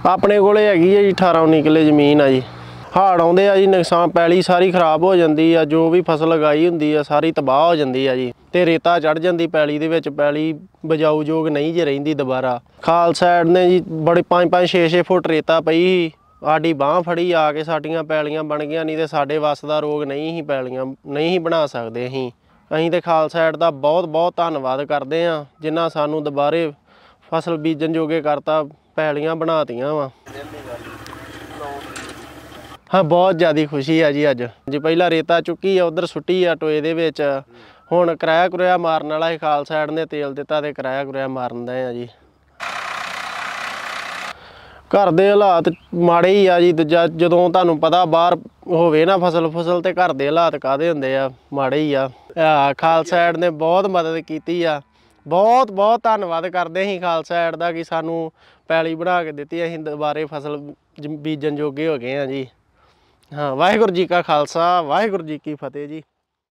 ਆਪਣੇ ਕੋਲੇ हैगी है जी 18-19 किले ਜ਼ਮੀਨ ਆ ਜੀ। हाड़ आउंदे आ जी, नुकसान पैली सारी खराब हो जाती है, जो भी फसल लगाई हुंदी है सारी तबाह हो जाती है जी। तो रेता चढ़ जाती पैली दे विच, पैली बजाऊ जोग नहीं जी रहिंदी दोबारा। खालसैड ने जी बड़े 5-5 6-6 फुट रेता पई ही, साडी बांह फड़ी आके साडियां पैलियां बन गईयां, नहीं तो साडे वस दा रोग नहीं ही पैलियां नहीं ही बना सकदे। असीं ते खालसैड दा बहुत बहुत धन्नवाद करदे आ जिन्हां सानूं दुबारे फसल बीजन जोगे करता, पैलियां बनातियां वा। हाँ बहुत ज़्यादा खुशी है जी। अज जी पहला रेता चुकी है उधर सुट्टी है टोए दे विच, हुण किराया कुराया मारन वाला ही खालसैड ने तेल दिता ते किराया कुराया मारन दे जी। घर दे हालात माड़े ही आ जी। दूजा जदों तुहानूं पता बाहर होवे ना फसल फुसल ते घर दे हालात काहदे हुंदे आ, माड़े ही आ। खालसैड ने बहुत मदद कीती आ, बहुत बहुत धन्नवाद करदे ही खालसैड दा कि सानूं पैली बना के दित्ती, असीं दुबारे फसल बीजन जोगे हो गए हैं जी। हाँ, वाहिगुरू जी का खालसा वाहिगुरू जी की फतेह जी।